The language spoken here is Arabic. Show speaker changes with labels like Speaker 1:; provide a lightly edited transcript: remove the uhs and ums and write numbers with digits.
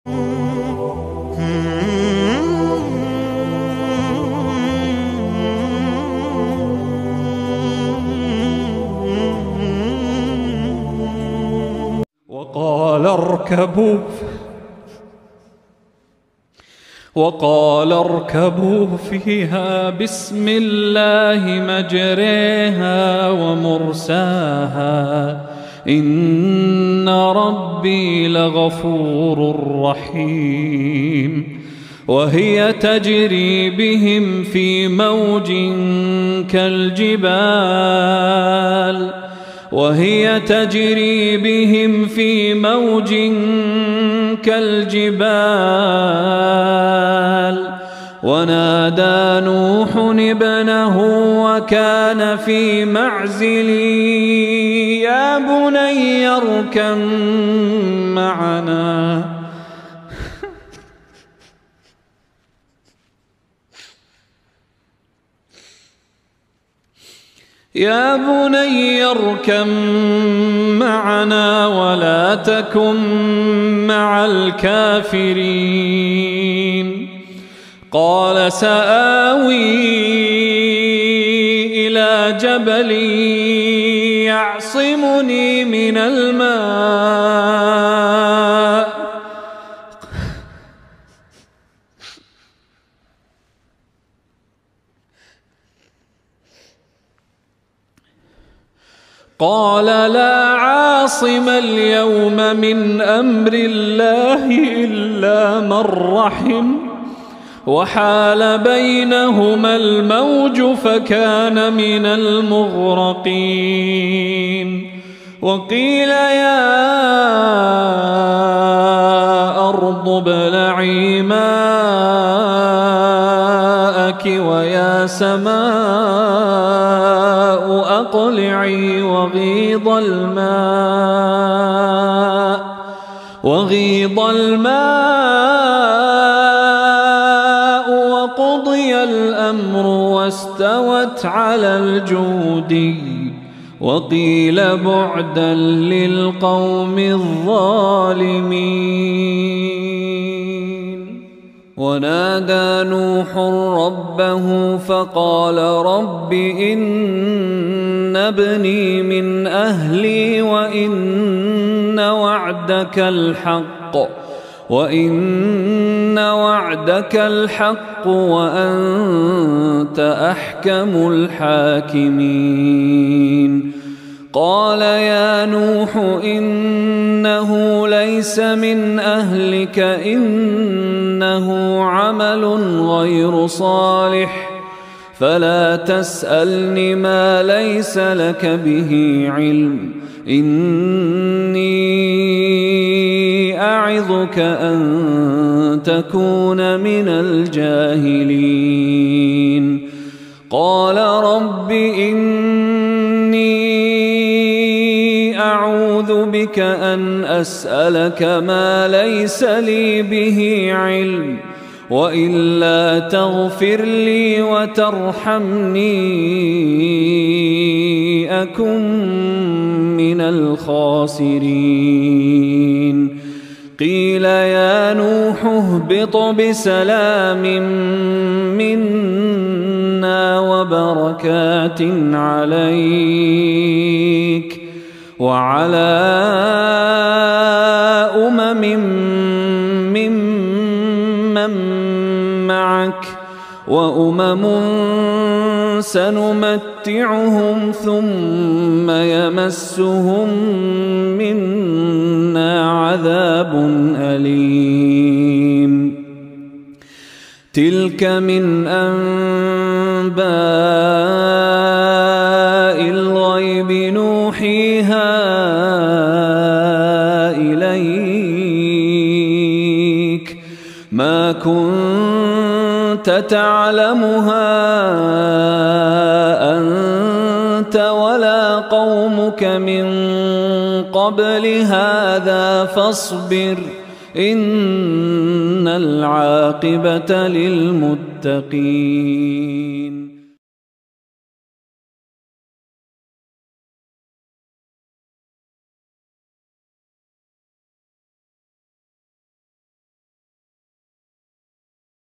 Speaker 1: وقال اركبوا فيها بسم الله مجريها ومرساها إن ربي لغفور رحيم. وهي تجري بهم في موج كالجبال ونادى نوح ابنه وكان في معزل يا بني اركب معنا ولا تكن مع الكافرين. قال سآوي إلى جبل يعصمني من الماء قال لا عاصم اليوم من أمر الله إلا من رحم وحال بينهما الموج فكان من المغرقين. وقيل يا أرض ابلعي ماءك ويا سماء أقلعي وغيض الماء وقضي الأمر واستوت على الجودي وقيل بعدا للقوم الظالمين. ونادى نوح ربه فقال رب إن ابني من أهلي وإن وعدك الحق وأنت أحكم الحاكمين. قال يا نوح إنه ليس من أهلك إنه عمل غير صالح فلا تسألني ما ليس لك به علم إني أعظك أن تكون من الجاهلين. قال رب إني أعوذ بك أن أسألك ما ليس لي به علم وإلا تغفر لي وترحمني أكن من الخاسرين. قيل يا نوح اهبط بسلام منا وبركات عليك وعلى ممن معك وأمم سنمتعهم ثم يمسهم منا عذاب أليم. تلك من أنباء الغيب نوحيها إليك ما كنت تعلمها أنت ولا قومك من قبل هذا فاصبر إن العاقبة للمتقين.